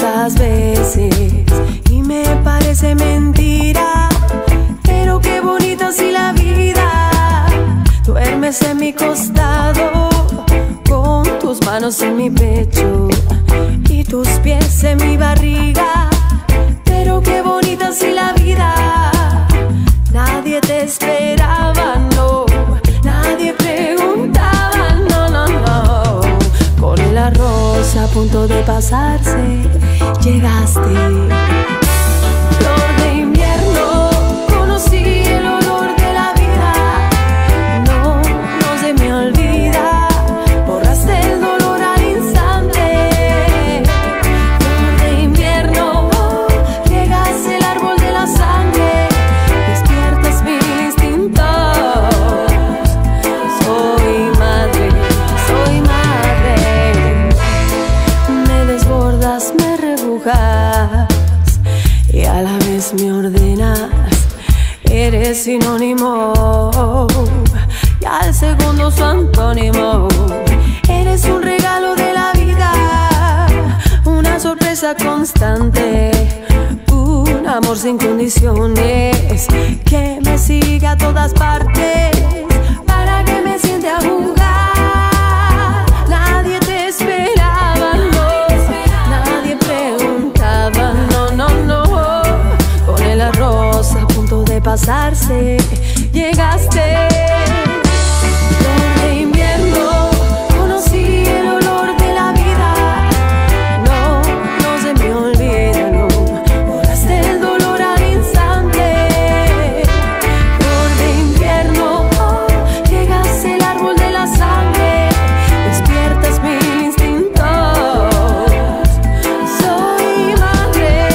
tantas veces y me parece mentira, pero qué bonita si la vida. Duermes en mi costado, con tus manos en mi pecho y tus pies en mi barriga, pero qué bonita si la vida. Nadie te esperaba, no, nadie preguntaba, no, no, no. Con el arroz a punto de pasarse, llegaste. Flor de invierno, conocí el olor de la vida. No, no se me olvida, borraste el dolor al instante. Flor de invierno, llegas el árbol de la sangre, despiertas mi instinto. Soy madre, soy madre. Me desbordas, me rebujas y a la vez me ordenas. Eres sinónimo y al segundo su antónimo. Eres un regalo de la vida, una sorpresa constante, un amor sin condiciones que me sigue a todas partes para que me siente a jugar. Nadie te esperaba, no, nadie preguntaba, no, no, no. Con el arroz a punto de pasarse, llegaste. Flor de invierno, conocí el olor de la vida. No, no se me olvida, no, borraste el dolor al instante. Flor de invierno, llegas el árbol de la sangre, despiertas mi instinto. Soy madre.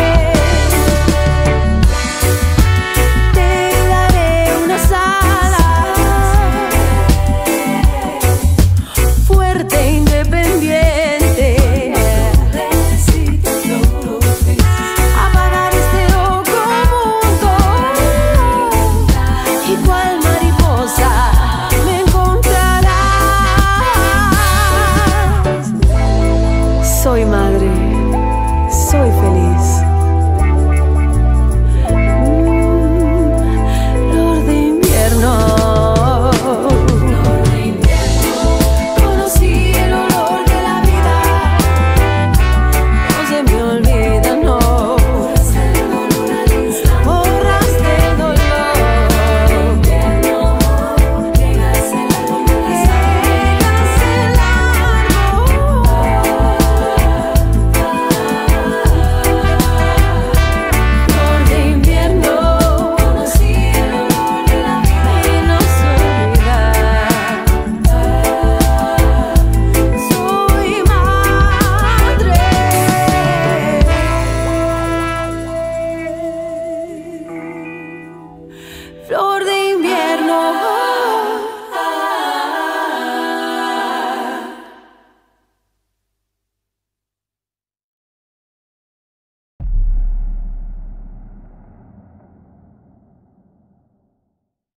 Te daré unas alas, fuerte e independiente. Apagar este loco mundo y cual mariposa me encontrarás. Soy madre, soy feliz.